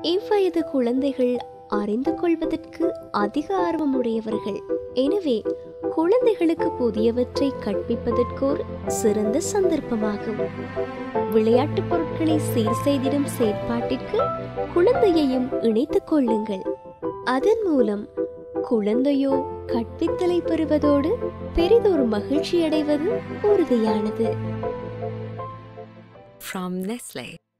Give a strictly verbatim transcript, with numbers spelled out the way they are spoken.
இவ்வயது குழந்தைகள் அறிந்து கொள்வதற்கு அதிக ஆர்வமுடையவர்கள். எனவே குழந்தைகளுக்கு புதியவற்றை கற்பிப்பதற்கு ஒரு சிறந்த சந்தர்ப்பமாகும். விளையாட்டுப் பொருட்களை சீர் செய்திடும் செயற்பாட்டிற்கு குழந்தையையும் இணைத்துக் கொள்ளுங்கள். அதன் மூலம் குழந்தையோ கற்பித்தலை பெறுவதோடு பெரிதொரு மகிழ்ச்சி அடைவது உறுதியானது. From Nestle.